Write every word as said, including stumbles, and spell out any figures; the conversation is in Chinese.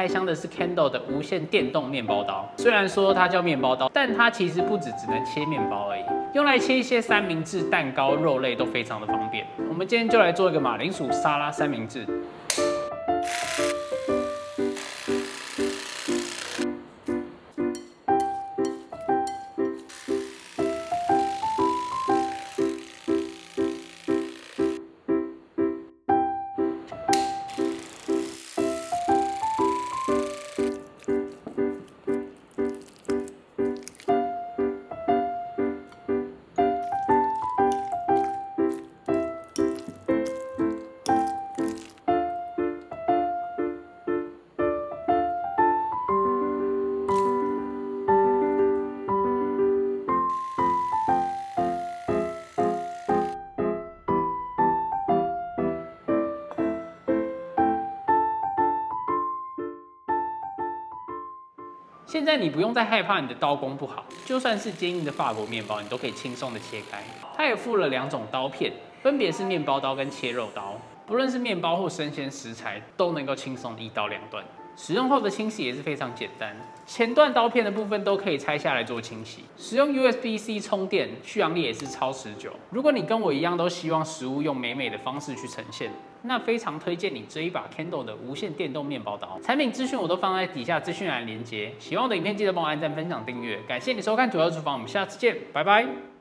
开箱的是 Kendall 的无线电动面包刀。虽然说它叫面包刀，但它其实不只只能切面包而已，用来切一些三明治、蛋糕、肉类都非常的方便。我们今天就来做一个马铃薯沙拉三明治。 现在你不用再害怕你的刀工不好，就算是坚硬的法国面包，你都可以轻松的切开。它也附了两种刀片，分别是面包刀跟切肉刀，不论是面包或生鲜食材，都能够轻松的一刀两断。使用后的清洗也是非常简单，前段刀片的部分都可以拆下来做清洗。使用 U S B C 充电，续航力也是超持久。如果你跟我一样都希望食物用美美的方式去呈现，那非常推荐你这一把 Kendall 的无线电动面包刀。产品资讯我都放在底下资讯栏连结。喜欢我的影片记得帮我按赞、分享、订阅。感谢你收看《九二厨房》，我们下次见，拜拜。